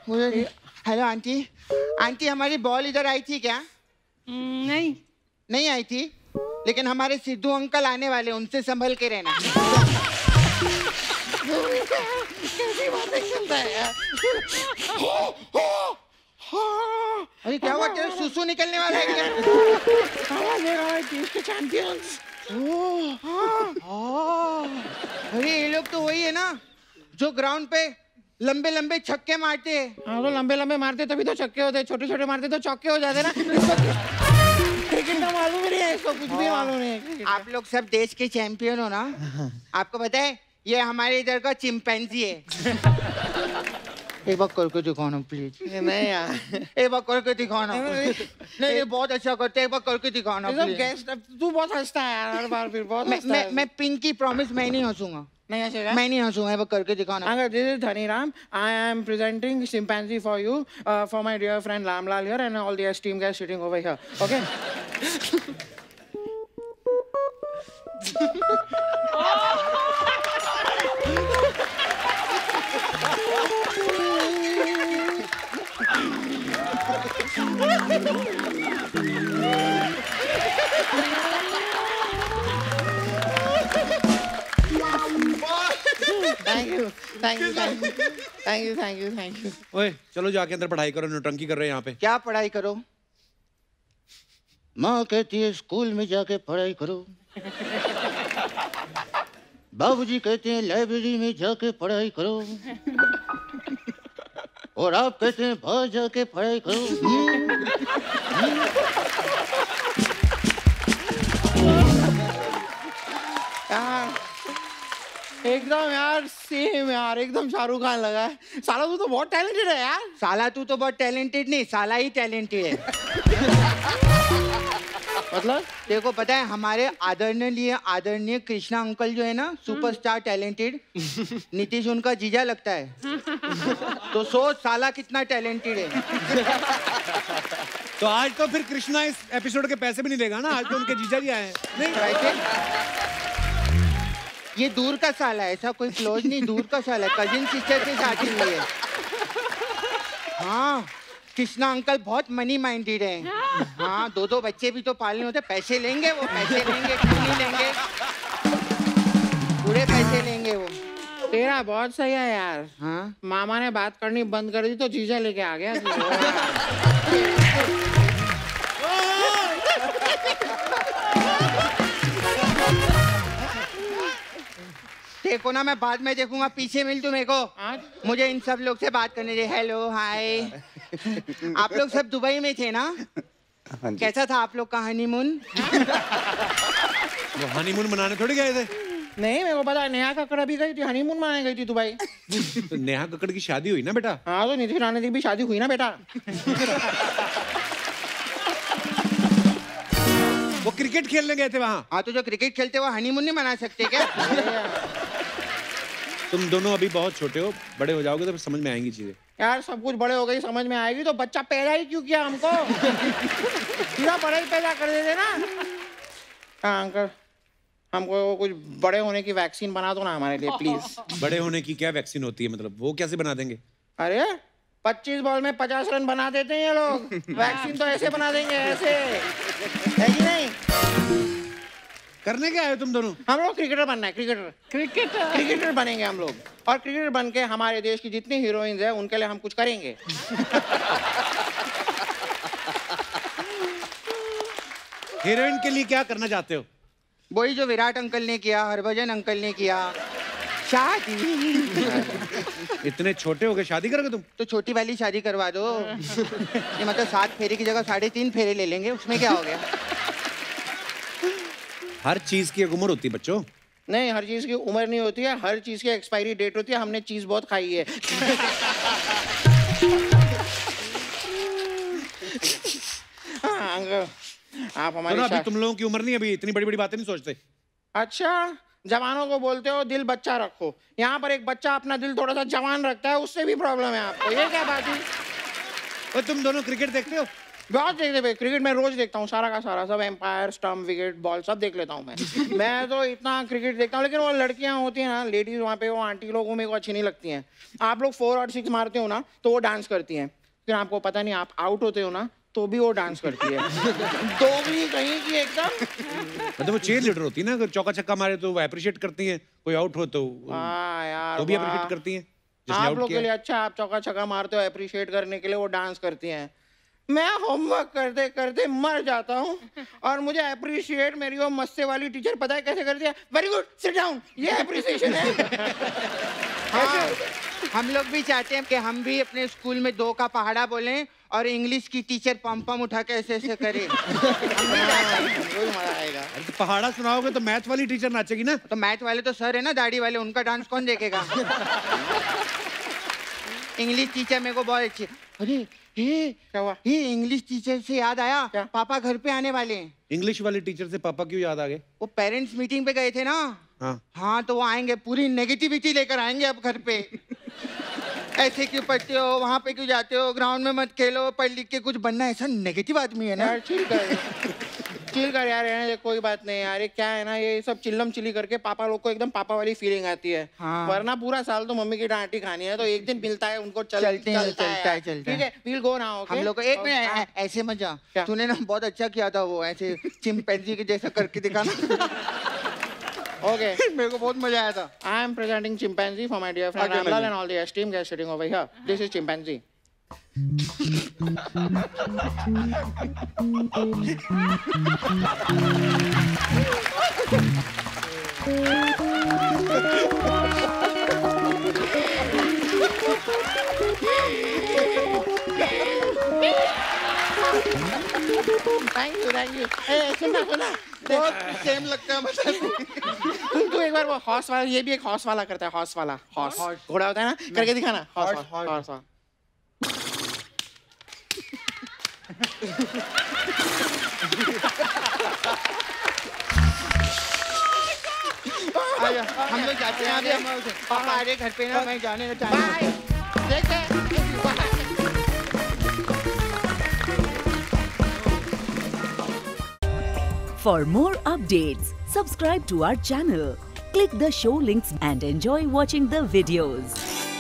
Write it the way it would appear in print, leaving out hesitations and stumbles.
मुझे hello aunty, aunty हमारी ball इधर आई थी क्या? नहीं आई थी, लेकिन हमारे सिद्धू अंकल आने वाले, उनसे संभल के रहना। कैसी बातें करता है यार। अरे क्या हुआ, तेरे सुसु निकलने वाला है क्या? चैंपियंस। अरे ये लोग तो वही है ना जो ग्राउंड पे लंबे लंबे छक्के मारते हैं। हाँ तो लंबे लंबे मारते तभी तो छक्के होते, छोटे छोटे मारते तो चौके हो जाते ना। क्रिकेट का मालूम ही नहीं है इसको, कुछ भी मालूम नहीं है। आप लोग सब देश के चैंपियन हो ना। आपको पता है ये हमारे इधर का चिंपैंजी है। एक बार करके दिखाओ ना प्लीज। नहीं यार, एक बार करके दिखाओ ना। नहीं ये बहुत अच्छा करते हैं, एक बार करके दिखाओ ना प्लीज। तू बहुत हंसता है यार हर बार, फिर बहुत हंसता है। मैं पिंकी प्रॉमिस मैं नहीं हंसूंगा। नहीं हंसेगा? मैं नहीं हंसूंगा, एक बार करके दिखाओ ना। Uncle, this is Dhaniram. I am presenting chimpanzee for you, for my dear friend Ramlal here and all the esteemed guys sitting over here. Okay? Thank you. ओए चलो जाके अंदर पढ़ाई करो, नौटंकी कर रहे हैं यहाँ पे। क्या पढ़ाई करो? माँ कहती है स्कूल में जाके पढ़ाई करो। बाबूजी कहते हैं लाइब्रेरी में जाके पढ़ाई करो। और आप कहते हैं बाहर जाके पढ़ाई करो। एकदम यार सेम यार, एकदम शाहरुख खान लगा है। साला तू तो बहुत टैलेंटेड है यार। साला तू तो बहुत टैलेंटेड नहीं, साला ही टैलेंटेड है। मतलब देखो पता है हमारे आदरणीय कृष्णा अंकल जो है ना, सुपरस्टार टैलेंटेड, नीतीश उनका जीजा लगता है। तो सोच साला कितना टैलेंटेड है। तो आज तो फिर कृष्णा इस एपिसोड के पैसे भी नहीं देगा ना, आज तो उनके जीजा जी आए हैं। नहीं ये दूर का साला है, ऐसा कोई क्लोज नहीं, दूर का साला है, कजिन सिस्टर से शादी हुई है। हाँ कृष्णा अंकल बहुत मनी माइंडेड है। हाँ 2 बच्चे भी तो पालने होते, पैसे लेंगे वो, पैसे लेंगे, क्यों नहीं लेंगे, पूरे पैसे लेंगे वो। तेरा बहुत सही है यार। हाँ मामा ने बात करनी बंद कर दी तो जीजा लेके आ गया। देखो ना मैं बाद में देखूंगा, पीछे मिल तू मेरे को। मुझे इन सब लोग से बात करने दे। Hello hi. आप लोग सब दुबई में थे ना? कैसा था आप लोग का हनीमून? वो हनीमून मनाने थोड़ी गए थे। नहीं मेरे को पता है, नेहा कक्कड़ अभी गई थी, हनीमून मनाने गई थी दुबई। तो नेहा कक्कड़ की शादी हुई ना बेटा? हाँ तो नीतीश राणे की भी शादी हुई ना बेटा। वो क्रिकेट खेलने गए थे वहाँ। हाँ तो जो क्रिकेट खेलते वो हनीमून नहीं मना सकते क्या? तुम दोनों अभी बहुत छोटे हो, बड़े हो जाओगे तो फिर समझ में आएंगी चीजें। यार सब कुछ बड़े हो गई, समझ में आएगी। तो बच्चा पैदा ही क्यों किया हमको? सीधा बड़ा ही पैदा कर देते ना। हाँ अंकल, हमको कुछ बड़े होने की वैक्सीन बना दो ना हमारे लिए प्लीज। बड़े होने की क्या वैक्सीन होती है, मतलब वो कैसे बना देंगे? अरे 25 बॉल में 50 रन बना देते हैं ये लोग। वैक्सीन तो ऐसे बना देंगे, ऐसे है कि नहीं? करने क्या आए तुम दोनों? हम लोग क्रिकेटर बनना है, क्रिकेटर बनेंगे हम लोग। और क्रिकेटर बन के हमारे देश की जितनी हीरोइंस है उनके लिए हम कुछ करेंगे। हीरोइन के लिए क्या करना चाहते हो? वही जो विराट अंकल ने किया, हरभजन अंकल ने किया, शादी। इतने छोटे हो गए शादी करोगे तुम? तो छोटी वाली शादी करवा दो। ये मतलब 7 फेरे की जगह 3.5 फेरे ले लेंगे, उसमें क्या हो गया? हर चीज की एक उम्र होती है बच्चों। नहीं हर चीज की उम्र नहीं होती है, हर चीज की एक्सपायरी डेट होती है। हमने चीज बहुत खाई है। हाँ अंकल आप हमारे अभी तुम लोगों की उम्र नहीं, अभी इतनी बड़ी बड़ी बातें नहीं सोचते। अच्छा जवानों को बोलते हो दिल बच्चा रखो, यहाँ पर एक बच्चा अपना दिल थोड़ा सा जवान रखता है, उससे भी प्रॉब्लम है आपको। ये क्या बात हुई? तुम दोनों क्रिकेट देखते हो? बहुत देखते भाई, क्रिकेट मैं रोज देखता हूँ, सारा का सारा, सब एम्पायर, स्टंप, विकेट, बॉल सब देख लेता हूँ मैं तो इतना क्रिकेट देखता हूँ। लेकिन वो लड़कियाँ होती हैं ना, लेडीज वहाँ पे, वो आंटी लोगों मेरे को अच्छी नहीं लगती हैं। आप लोग 4 और 6 मारते हो ना तो वो डांस करती हैं, फिर आपको पता नहीं आप आउट होते हो ना तो भी वो डांस करती है। तो भी कहीं की एकदम मतलब वो चीयर लीडर होती है ना, अगर चौका छक्का मारे तो वो अप्रिशिएट करती हैं, कोई आउट हो तो यार तो भी अप्रिशिएट करती हैं। आप लोग के लिए अच्छा, आप चौका छक्का मारते हो, अप्रिशिएट करने के लिए वो डांस करती हैं। मैं होमवर्क करते करते मर जाता हूँ और मुझे अप्रिशिएट मेरी वो मस्से वाली टीचर पता है कैसे करती है? वेरी गुड, सिट डाउन, ये अप्रिसिएशन है। हाँ, हम लोग भी चाहते हैं कि हम भी अपने स्कूल में 2 का पहाड़ा बोलें और इंग्लिश की टीचर पम पम उठा के ऐसे ऐसे करे। वही मजा आएगा। तो पहाड़ा सुनाओगे तो मैथ वाली टीचर नाचेगी ना? तो मैथ वाले तो सर है ना, दाढ़ी वाले, उनका डांस कौन देखेगा? इंग्लिश टीचर मेरे को बहुत अच्छी। अरे क्या हुआ? ये इंग्लिश टीचर से याद आया, क्या? पापा घर पे आने वाले हैं। इंग्लिश वाली टीचर से पापा क्यों याद आ गए? वो पेरेंट्स मीटिंग पे गए थे ना। हाँ तो वो आएंगे, पूरी नेगेटिविटी लेकर आएंगे अब घर पे। ऐसे क्यों पढ़ते हो, वहाँ पे क्यों जाते हो, ग्राउंड में मत खेलो, पढ़ लिख के कुछ बनना। ऐसा नेगेटिव आदमी है ना यार। चिल कर यार, है कोई बात नहीं यार। ये क्या है ना, ये सब चिल्लम चिली करके पापा लोग को एकदम पापा वाली फीलिंग आती है। हाँ। वरना पूरा साल तो मम्मी की डांटी खानी है, तो एक दिन मिलता है उनको, चलता है। ठीक है, वील गो नाउ। ओके, हम लोग को एक मिनट ऐसे मत जा। तूने ना बहुत अच्छा किया था वो, ऐसे चिंपैंजी के जैसा करके दिखाना। ओके, मेरे को बहुत मजा आया था। I am presenting chimpanzee for my dear friend Ramlal and all the esteemed guests sitting over here. This is chimpanzee. Thank you. सुना बहुत सेम लगता है मतलब। तू एक बार वो हॉर्स वाला, ये भी एक हॉर्स वाला करता है, हॉर्स वाला, हॉर्स घोड़ा होता है ना, करके दिखाना। हॉर्स हम लोग जाते हैं अभी, पापा आ रहे घर पे ना, मैं जाने ना चाहता हूँ। For more updates, subscribe to our channel, click the show links and enjoy watching the videos.